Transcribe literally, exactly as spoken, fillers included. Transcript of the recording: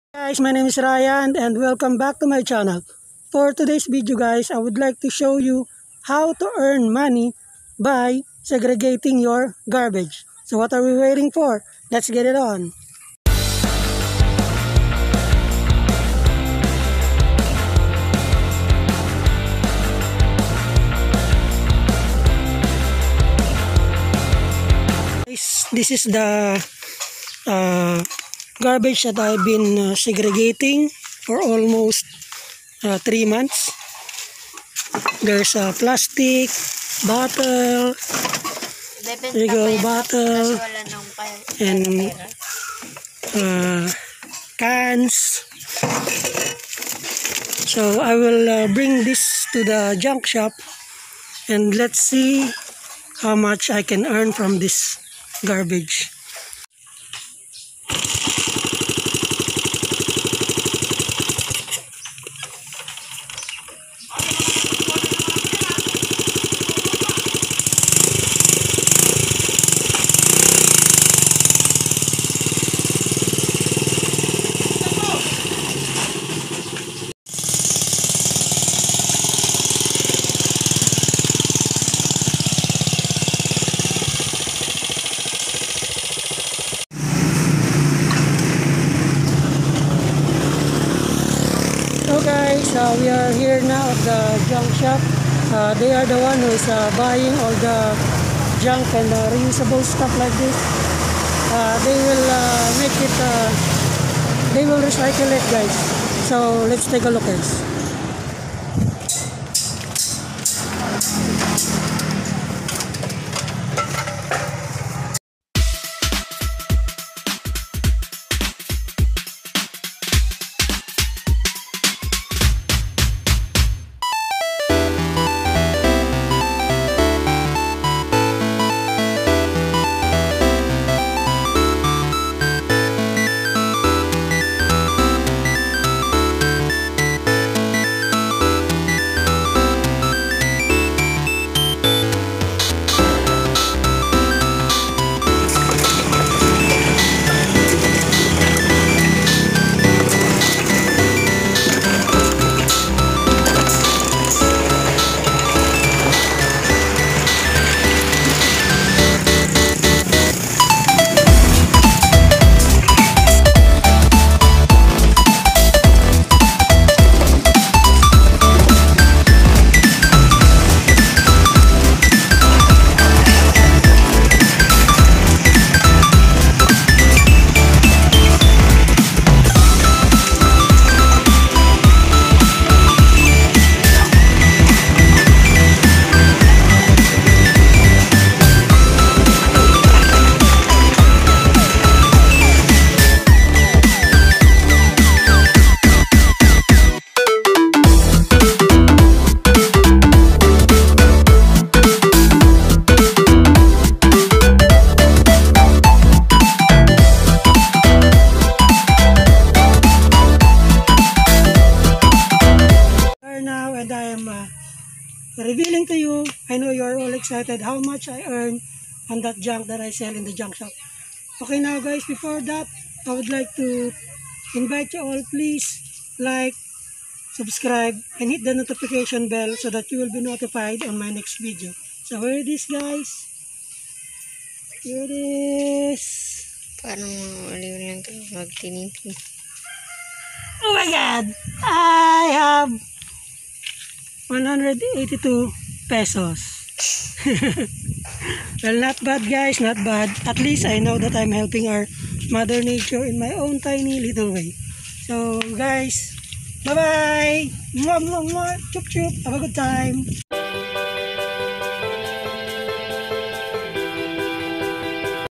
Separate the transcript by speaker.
Speaker 1: Guys, my name is Ryan and welcome back to my channel. For today's video guys, I would like to show you how to earn money by segregating your garbage. So what are we waiting for? Let's get it on. This is the uh, garbage that I've been uh, segregating for almost uh, three months. There's a plastic, bottle, regal bottle, and uh, cans. So I will uh, bring this to the junk shop and let's see how much I can earn from this garbage. So guys, uh, we are here now at the junk shop. Uh, they are the one who is uh, buying all the junk and uh, reusable stuff like this. Uh, they will uh, make it, uh, they will recycle it guys. So let's take a look guys. Now and I am uh, revealing to you, I know you are all excited how much I earn on that junk that I sell in the junk shop. Okay now guys, before that I would like to invite you all, please like, subscribe and hit the notification bell so that you will be notified on my next video. So here it is guys, here it is.
Speaker 2: Parang aliw lang kayo magtinitin.
Speaker 1: Oh my god, I have one hundred eighty-two pesos. Well, not bad guys, not bad. At least I know that I'm helping our Mother Nature in my own tiny little way. So guys, bye bye. Mwah, mwah, mwah. Chup chup. Have a good time.